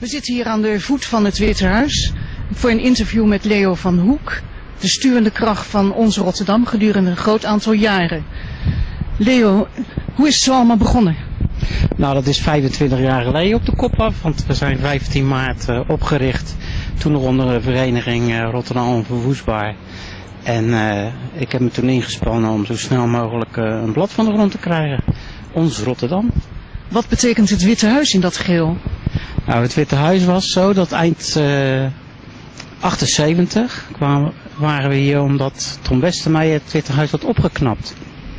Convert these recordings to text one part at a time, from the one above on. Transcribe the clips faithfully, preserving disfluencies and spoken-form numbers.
We zitten hier aan de voet van het Witte Huis voor een interview met Leo van Hoek, de sturende kracht van ons Rotterdam gedurende een groot aantal jaren. Leo, hoe is het zo allemaal begonnen? Nou, dat is vijfentwintig jaar geleden op de kop af, want we zijn vijftien maart uh, opgericht. Toen nog onder de vereniging uh, Rotterdam Onverwoestbaar. En uh, ik heb me toen ingespannen om zo snel mogelijk uh, een blad van de grond te krijgen. Ons Rotterdam. Wat betekent het Witte Huis in dat geheel? Nou, het Witte Huis was zo dat eind uh, achtenzeventig kwamen, waren we hier omdat Tom Westermeijer het Witte Huis had opgeknapt.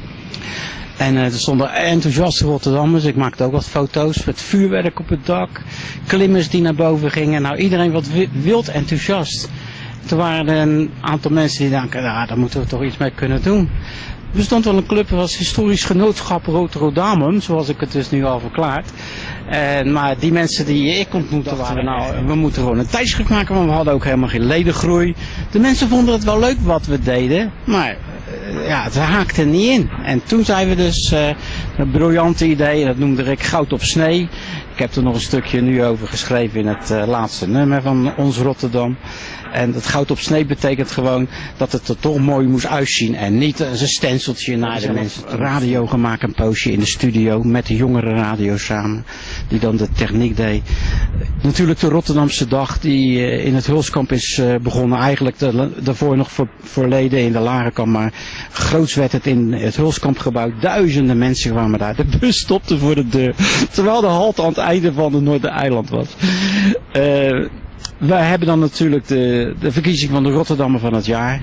En uh, er stonden enthousiaste Rotterdammers, ik maakte ook wat foto's, met vuurwerk op het dak, klimmers die naar boven gingen. Nou, iedereen wat wild enthousiast. Toen waren er een aantal mensen die dachten, ja, daar moeten we toch iets mee kunnen doen. Er bestond wel een club, dat was Historisch Genootschap Rotterdam, zoals ik het dus nu al verklaard. Uh, maar die mensen die ik ontmoette waren, nou, we moeten gewoon een tijdschrift maken, want we hadden ook helemaal geen ledengroei. De mensen vonden het wel leuk wat we deden, maar uh, ja, ze haakten niet in. En toen zijn we dus, uh, een briljante idee, dat noemde ik Goud op Snee. Ik heb er nog een stukje nu over geschreven in het uh, laatste nummer van Ons Rotterdam. En dat Goud op Snee betekent gewoon dat het er toch mooi moest uitzien. En niet een stenciltje naar de mensen. Radio gemaakt, een poosje in de studio met de jongere radio samen. Die dan de techniek deed. Natuurlijk de Rotterdamse dag die in het Hulskamp is begonnen. Eigenlijk de, daarvoor nog voor, verleden in de Larenkamp. Maar groots werd het in het Hulskamp gebouwd. Duizenden mensen kwamen daar. De bus stopte voor de deur. Terwijl de halt aan het einde van de Noordereiland was. Uh, Wij hebben dan natuurlijk de, de verkiezing van de Rotterdammer van het jaar.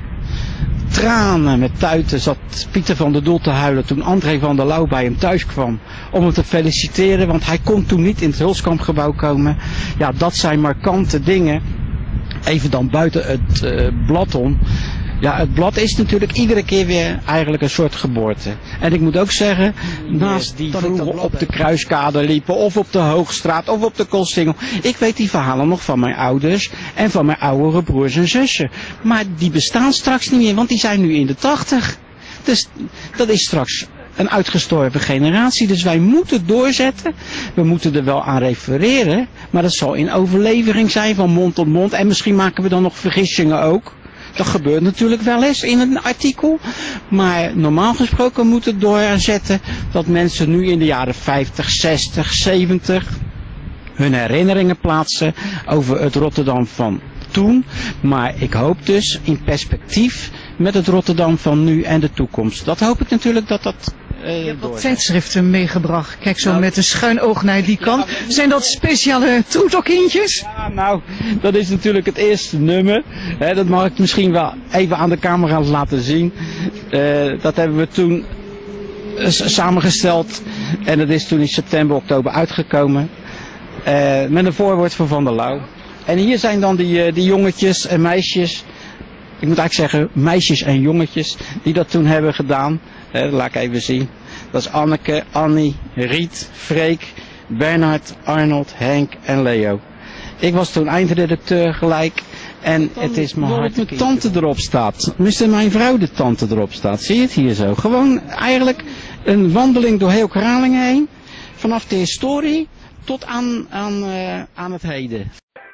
Tranen met tuiten zat Pieter van der Doel te huilen toen André van der Lauw bij hem thuis kwam. Om hem te feliciteren, want hij kon toen niet in het Hulskampgebouw komen. Ja, dat zijn markante dingen. Even dan buiten het uh, blad om. Ja, het blad is natuurlijk iedere keer weer eigenlijk een soort geboorte. En ik moet ook zeggen, naast die vroeger op de Kruiskade liepen, of op de Hoogstraat, of op de Koolsingel. Ik weet die verhalen nog van mijn ouders en van mijn oudere broers en zussen. Maar die bestaan straks niet meer, want die zijn nu in de tachtig. Dus dat is straks een uitgestorven generatie. Dus wij moeten doorzetten. We moeten er wel aan refereren. Maar dat zal in overlevering zijn van mond tot mond. En misschien maken we dan nog vergissingen ook. Dat gebeurt natuurlijk wel eens in een artikel, maar normaal gesproken moet het doorzetten dat mensen nu in de jaren vijftig, zestig, zeventig hun herinneringen plaatsen over het Rotterdam van toen. Maar ik hoop dus in perspectief met het Rotterdam van nu en de toekomst. Dat hoop ik natuurlijk dat dat... Uh, je hebt wat tijdschriften meegebracht. Kijk zo nou, met een schuin oog naar die kant. Ja, zijn dat speciale toetokindjes? Ja, nou, dat is natuurlijk het eerste nummer. He, dat mag ik misschien wel even aan de camera's laten zien. Uh, dat hebben we toen uh, samengesteld. En dat is toen in september, oktober uitgekomen. Uh, met een voorwoord van Van der Lauw. En hier zijn dan die, uh, die jongetjes en meisjes. Ik moet eigenlijk zeggen meisjes en jongetjes die dat toen hebben gedaan. Uh, dat laat ik even zien. Dat is Anneke, Annie, Riet, Freek, Bernhard, Arnold, Henk en Leo. Ik was toen eindredacteur gelijk. En het is mijn hart dat mijn tante erop staat. Tenminste mijn vrouw de tante erop staat. Zie je het hier zo? Gewoon eigenlijk een wandeling door heel Kralingen heen. Vanaf de historie tot aan, aan, uh, aan het heden.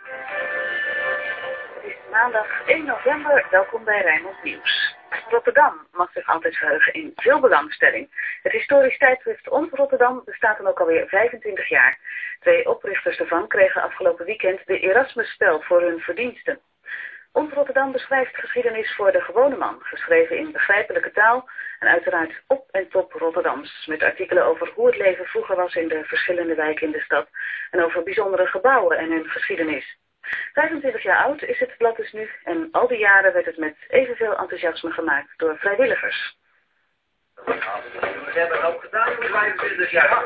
Maandag één november, welkom bij Rijnmond Nieuws. Rotterdam mag zich altijd verheugen in veel belangstelling. Het historisch tijdschrift Ons Rotterdam bestaat dan ook alweer vijfentwintig jaar. Twee oprichters ervan kregen afgelopen weekend de Erasmusspeld voor hun verdiensten. Ons Rotterdam beschrijft geschiedenis voor de gewone man, geschreven in begrijpelijke taal en uiteraard op en top Rotterdams, met artikelen over hoe het leven vroeger was in de verschillende wijken in de stad en over bijzondere gebouwen en hun geschiedenis. vijfentwintig jaar oud is het blad dus nu en al die jaren werd het met evenveel enthousiasme gemaakt door vrijwilligers. We hebben het ook gedaan voor vijfentwintig jaar.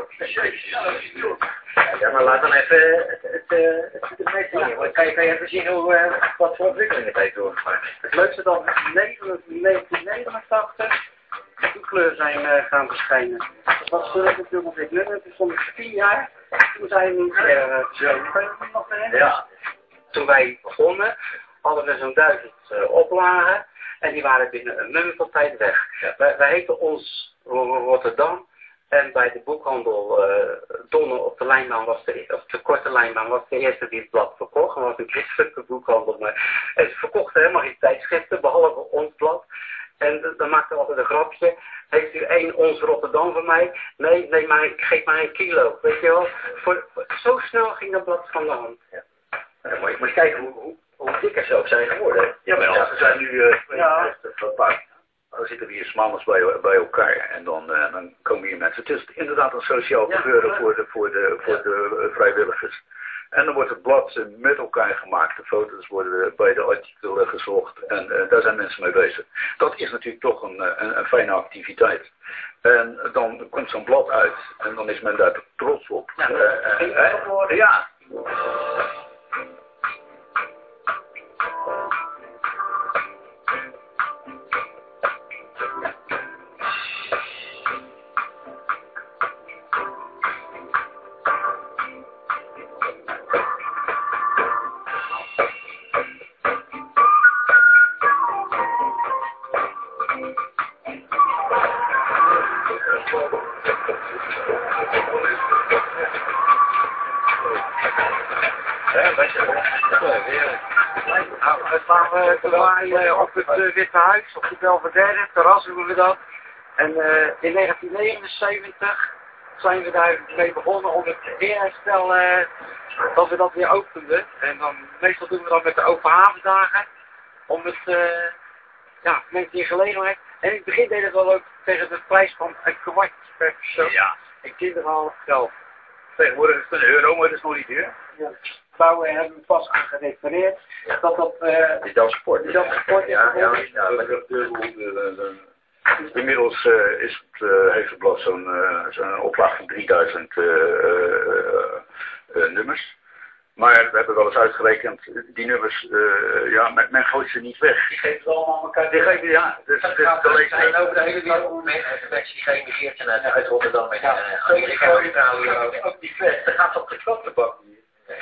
Ja, maar laat dan even het, het, het, het, het meeste zien. Kan je, kan je even zien hoe, uh, wat voor ontwikkelingen het heeft doorgemaakt. Het leukste dan negentien negenentachtig de kleur zijn uh, gaan verschijnen. Dat was uh, natuurlijk nog dit nummer, toen stond ik tien jaar. Toen zijn we uh, zo. Kan je nog herinneren? Ja, toen wij begonnen hadden we zo'n duizend uh, oplagen. En die waren binnen een minuut van tijd weg. Ja. Wij, wij heten Ons Rotterdam En bij de boekhandel uh, Donne op de lijnbaan was de, of de korte lijnbaan was de eerste die het blad verkocht. Het was een christelijke boekhandel, maar en ze verkochten helemaal geen tijdschriften, behalve ons blad. En dan maakte altijd een grapje. Heeft u één ons Rotterdam van mij? Nee, nee, maar ik geef maar een kilo. Weet je wel? Voor, voor, zo snel ging dat blad van de hand. Ja. Nou, moet, je, moet je kijken hoe, hoe, hoe dikker ze ook zijn geworden. Ja, maar ja, ze zijn nu uh, tweeënvijftig pagina's. Dan zitten we hier s'maandags bij, bij elkaar en dan, uh, dan komen hier mensen. Het is inderdaad een sociaal gebeuren ja, voor de, voor de, voor ja. de uh, vrijwilligers. En dan wordt het blad met elkaar gemaakt. De foto's worden bij de artikelen gezocht. En uh, daar zijn mensen mee bezig. Dat is natuurlijk toch een, een, een fijne activiteit. En dan komt zo'n blad uit. En dan is men daar trots op. Ja, uh, uh, uh, ja. We staan te waaien op het uh, Witte Huis, op de Belvedere, terras doen we dat. En uh, in negentien negenenzeventig zijn we daar mee begonnen om het eerherstel, uh, dat we dat weer openden. En dan, meestal doen we dat met de open havendagen, om het, uh, ja, mensen in gelegenheid. En in het begin deden we dat ook tegen de prijs van een kwart per persoon. Ja. En kinderen al zelf. Tegenwoordig is het een euro, maar dat is nog niet duur. Ja. Bouwen hebben we pas aan gerefereerd. Ja. Dat dat... Uh, die dan sport. Die dan sport is. Ja, ja, ja, maar de, de, de, de, inmiddels uh, is het, uh, heeft het blad zo'n uh, zo'n oplage van drieduizend uh, uh, uh, nummers. Maar we hebben wel eens uitgerekend, die nummers, uh, ja, men, men gooit ze niet weg. Die geven het allemaal aan elkaar. Die geven, ja. Dus, dat dus gaat de lezer zijn over de hele wereld. Mensen die geëmigreerd zijn uit, uit Rotterdam en ja, uh, Amerika en Australië ook. Ook die vet, dan gaat op de krantenbak hier.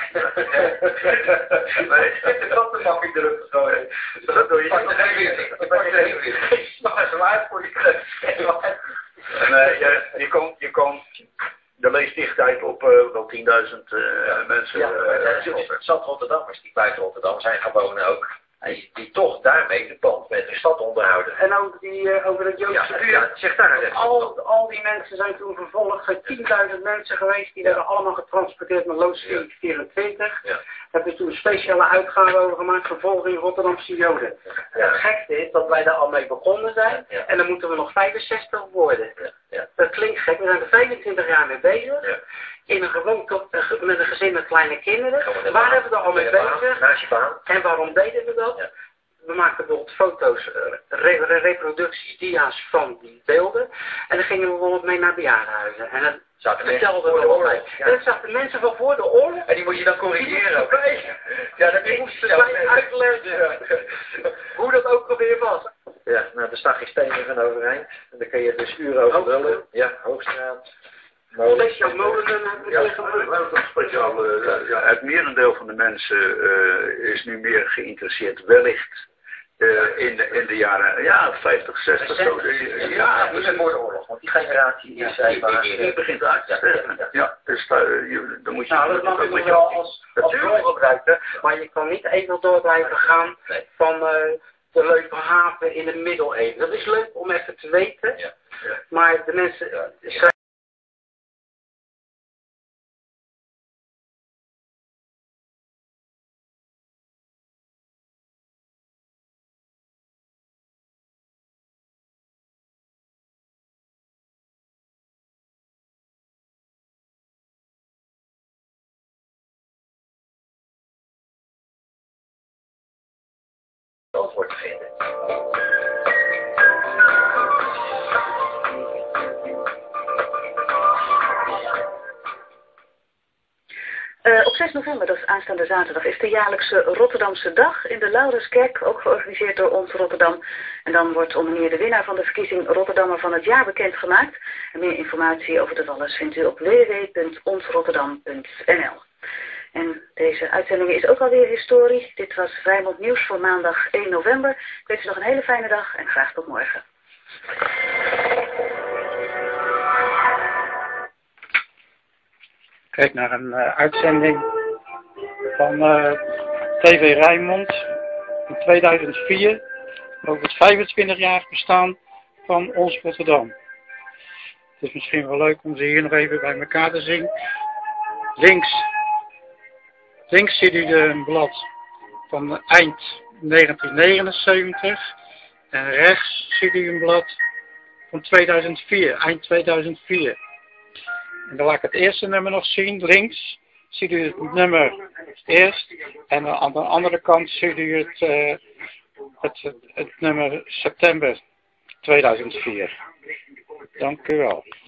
Maar het is de krantenbak in de rug gegooid. Dat doe je niet. Ik pak er even weer. Ik mag er zo uit voor je kruis. En uh, je, je komt, je komt de leesdichtheid op uh, wel tienduizend uh, ja. mensen. Ja, uh, ja, het zat Rotterdammers die buiten Rotterdam zijn gewoon ook. Die, die toch daarmee de band met de stad onderhouden. En ook die uh, over het Joodse ja, buurt. Ja, zeg daar even. Al, al die mensen zijn toen vervolgd. Er zijn tienduizend mensen geweest die werden allemaal getransporteerd naar Loods vierentwintig. Ja. Daar hebben we toen een speciale uitgave over gemaakt. Vervolging Rotterdamse Joden. Ja. Het gekste is dat wij daar al mee begonnen zijn. Ja. En dan moeten we nog vijfenzestig worden. Ja. Ja. Dat klinkt gek. We zijn er vijfentwintig jaar mee bezig. Ja. In een gewoon met een gezin met kleine kinderen. Waar hebben we er al mee bezig? En waarom deden we dat? Ja. We maakten bijvoorbeeld foto's, re reproducties, dia's van die beelden. En dan gingen we bijvoorbeeld mee naar bejaardenhuizen. En dan vertelden we wat mee. En dan zaten mensen van voor de oorlog. En die moet je dan corrigeren. Ja, dat moesten wij uitleggen hoe dat ook alweer was. Ja, nou, er staat geen steen meer van overeind. En daar kun je dus uren over lullen. Ja, Hoogstraat. Speciaal molen. Ja, een speciaal. Uh, ja, het merendeel van de mensen uh, is nu meer geïnteresseerd, wellicht. Uh, in, de, in de jaren ja, vijftig, zestig. Zo, uh, ja, die zijn voor de oorlog, want die generatie die is ja, die, die, die, die begint uit te sterven. Ja, ja, dus uh, je, dan moet je... Nou, dat mag je wel als, als rol gebruiken, maar je kan niet even door blijven gaan nee. van uh, de Leuperhaven in de middeleeuwen. Dat is leuk om even te weten, ja. Ja. Maar de mensen... Ja. Ja. Antwoord te vinden. Uh, op zes november, dat is aanstaande zaterdag, is de jaarlijkse Rotterdamse Dag in de Laurenskerk, ook georganiseerd door Ons Rotterdam. En dan wordt onder meer de winnaar van de verkiezing Rotterdammer van het jaar bekendgemaakt. En meer informatie over dat alles vindt u op w w w punt ons rotterdam punt n l. En deze uitzending is ook alweer historisch. Dit was Rijnmond Nieuws voor maandag één november. Ik wens u nog een hele fijne dag en graag tot morgen. Kijk naar een uh, uitzending van uh, T V Rijnmond in tweeduizend vier over het vijfentwintigjarig bestaan van ons Rotterdam. Het is misschien wel leuk om ze hier nog even bij elkaar te zien. Links, links ziet u een blad van eind negentien negenenzeventig en rechts ziet u een blad van tweeduizend vier, eind tweeduizend vier. En dan laat ik het eerste nummer nog zien. Links ziet u het nummer eerst en aan de andere kant ziet u het, uh, het, het, het nummer september tweeduizend vier. Dank u wel.